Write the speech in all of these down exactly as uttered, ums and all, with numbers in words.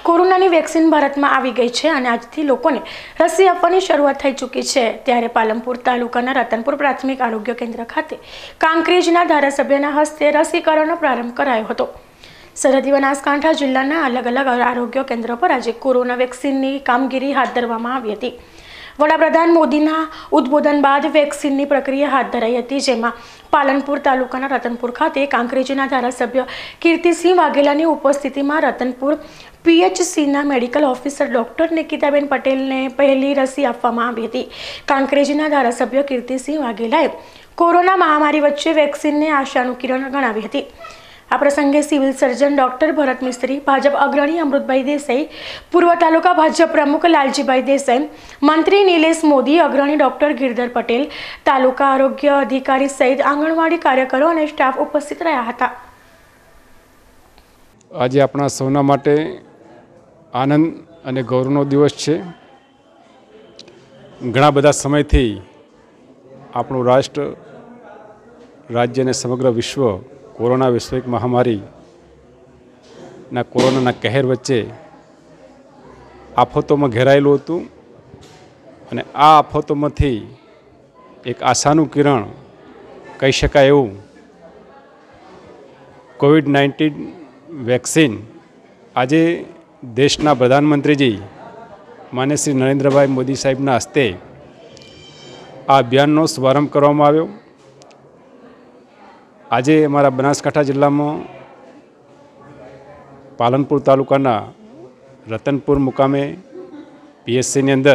કોરોનાની વેક્સિન ભારતમાં આવી ગઈ છે અને આજથી લોકોને રસી આપવાની શરૂઆત થઈ ચૂકી છે। ત્યારે પાલનપુર તાલુકાના રતનપુર પ્રાથમિક આરોગ્ય કેન્દ્ર ખાતે કાંકરેજના ધારાસભ્યના હસ્તે રસીકરણનો પ્રારંભ કરાયો હતો। સરહદી બનાસકાંઠા જિલ્લાના અલગ અલગ આરોગ્ય કેન્દ્રો પર આજે કોરોના વેક્સિનની કામગીરી હાથ ધરવામાં આવી હતી। વડાપ્રધાન મોદીના ઉદ્બોધન બાદ વેક્સિનની પ્રક્રિયા હાથ ધરાઈ હતી, જેમાં પાલનપુર તાલુકાના રતનપુર ખાતે કાંકરેજના ધારાસભ્ય કીર્તિસિંહ વાઘેલાની ઉપસ્થિતિમાં રતનપુર પીએચસીના મેડિકલ ઓફિસર ડોક્ટર નિકિતાબેન પટેલને પહેલી રસી આપવામાં આવી હતી। કાંકરેજના ધારાસભ્ય કીર્તિસિંહ વાઘેલાએ કોરોના મહામારી વચ્ચે વેક્સિનને આશાનું કિરણ ગણાવી હતી। આ પ્રસંગે civil surgeon doctor Bharat Mistry, Bhajap અગ્રણી અમૃતભાઈ દેસાઈ, પૂર્વ તાલુકા ભાજપ પ્રમુખ લાલજીભાઈ દેસાઈ, મંત્રી નિલેશ મોદી, અગ્રણી ડોક્ટર ગિરધર પટેલ, તાલુકા આરોગ્ય અધિકારી સહિત આંગણવાડી કાર્યકરો અને સ્ટાફ ઉપસ્થિત રહ્યા હતા। આજે આપણા સૌના માટે આનંદ અને ગૌરવનો દિવસ છે। ઘણા બધા સમયથી આપણું રાષ્ટ્ર, રાજ્ય અને સમગ્ર વિશ્વ કોરોના વૈશ્વિક મહામારીના કોરોનાના કહેર વચ્ચે આફતોમાં ઘેરાયેલું હતું અને આ આફતોમાંથી એક આશાનું કિરણ કહી શકાય એવું કોવિડ નાઇન્ટીન વેક્સિન આજે દેશના પ્રધાનમંત્રીજી માન્ય શ્રી નરેન્દ્રભાઈ મોદી સાહેબના હસ્તે આ અભિયાનનો શુભારંભ કરવામાં આવ્યો। આજે અમારા બનાસકાંઠા જિલ્લામાં પાલનપુર તાલુકાના રતનપુર મુકામે પીએચસીની અંદર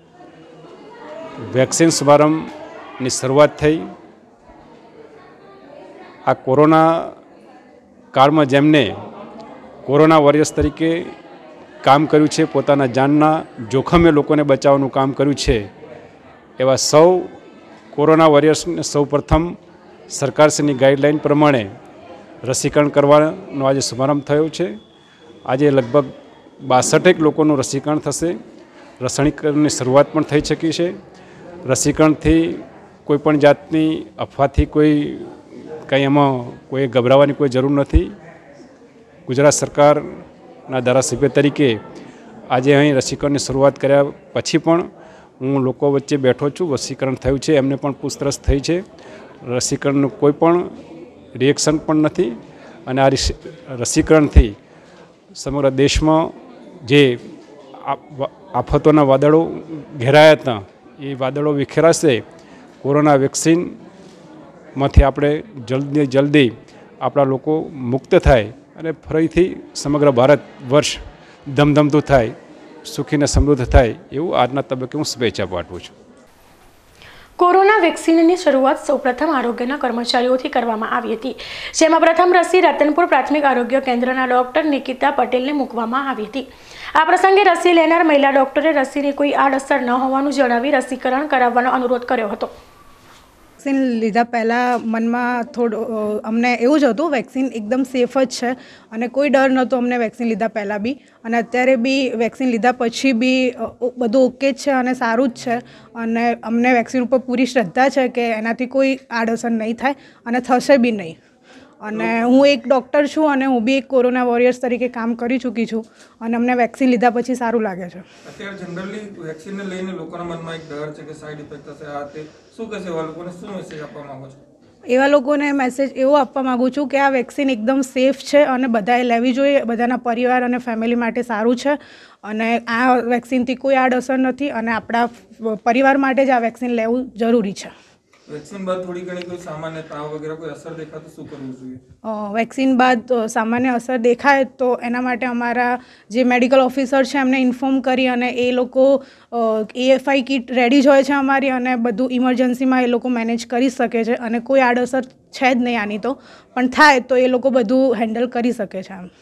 વેક્સિન શુભારંભની શરૂઆત થઈ। આ કોરોના કાળમાં જેમને કોરોના વોરિયર્સ તરીકે કામ કર્યું છે, પોતાના જાનના જોખમે લોકોને બચાવવાનું કામ કર્યું છે, એવા સૌ કોરોના વોરિયર્સને સૌ પ્રથમ સરકારશ્રીની ગાઈડલાઈન પ્રમાણે રસીકરણ કરવાનો આજે શુભારંભ થયો છે। આજે લગભગ બાસઠેક લોકોનું રસીકરણ થશે। રસીકરણની શરૂઆત પણ થઈ ચૂકી છે। રસીકરણથી કોઈપણ જાતની અફવાથી કોઈ કંઈ એમાં કોઈ ગભરાવાની કોઈ જરૂર નથી। ગુજરાત સરકારના ધારાસભ્ય તરીકે આજે અહીં રસીકરણની શરૂઆત કર્યા પછી પણ હું લોકો વચ્ચે બેઠો છું। રસીકરણ થયું છે, એમને પણ પૂછપરછ થઈ છે। રસીકરણનું કોઈ પણ રિએક્શન પણ નથી અને આ રસીકરણથી સમગ્ર દેશમાં જે આફતોના વાદળો ઘેરાયા હતા એ વાદળો વિખેરાશે। કોરોના વેક્સિનમાંથી આપણે જલ્દી જલ્દી આપણા લોકો મુક્ત થાય અને ફરીથી સમગ્ર ભારત વર્ષ ધમધમતું થાય, સુખી અને સમૃદ્ધ થાય એવું આજના તબક્કે હું શુભેચ્છા પાઠવું છું। કોરોના વેક્સિનની શરૂઆત સૌપ્રથમ આરોગ્યના કર્મચારીઓથી કરવામાં આવી હતી, જેમાં પ્રથમ રસી રતનપુર પ્રાથમિક આરોગ્ય કેન્દ્રના ડોક્ટર નિકિતા પટેલને મૂકવામાં આવી હતી। આ પ્રસંગે રસી લેનાર મહિલા ડોક્ટરે રસીની કોઈ આડઅસર ન હોવાનું જણાવી રસીકરણ કરાવવાનો અનુરોધ કર્યો હતો। વેક્સિન લીધા પહેલાં મનમાં થોડું અમને એવું જ હતું વેક્સિન એકદમ સેફ જ છે અને કોઈ ડર નહોતો અમને વેક્સિન લીધા પહેલાં બી, અને અત્યારે બી વેક્સિન લીધા પછી બી બધું ઓકે જ છે અને સારું જ છે અને અમને વેક્સિન ઉપર પૂરી શ્રદ્ધા છે કે એનાથી કોઈ આડઅસર નહીં થાય અને થશે બી નહીં। અને હું એક ડૉક્ટર છું અને હું બી એક કોરોના વોરિયર્સ તરીકે કામ કરી ચૂકી છું અને અમને વેક્સિન લીધા પછી સારું લાગે છે। અત્યારે જનરલી વેક્સિનને લઈને લોકોના મનમાં એક ડર છે કે સાઈડ ઇફેક્ટ થશે, આ તે શું કહેશે એવા લોકોને, શું મેસેજ આપવા માંગો છો? એવા લોકોને મેસેજ એવો આપવા માગું છું કે આ વેક્સિન એકદમ સેફ છે અને બધાએ લેવી જોઈએ। બધાના પરિવાર અને ફેમિલી માટે સારું છે અને આ વેક્સિનથી કોઈ આડઅસર નથી અને આપણા પરિવાર માટે જ આ વેક્સિન લેવું જરૂરી છે। વેક્સિન બાદ થોડી ઘણી કોઈ સામાન્ય તાવ વગેરે કોઈ અસર દેખાય તો શું કરવું જોઈએ? વેક્સિન બાદ સામાન્ય અસર દેખાય તો એના માટે અમારા જે મેડિકલ ઓફિસર છે એમને ઇન્ફોર્મ કરી અને એ લોકો એએફઆઈ કિટ રેડી જ હોય છે અમારી અને બધું ઇમરજન્સીમાં એ લોકો મેનેજ કરી શકે છે અને કોઈ આડઅસર છે જ નહીં આની તો, પણ થાય તો એ લોકો બધું હેન્ડલ કરી શકે છે એમ।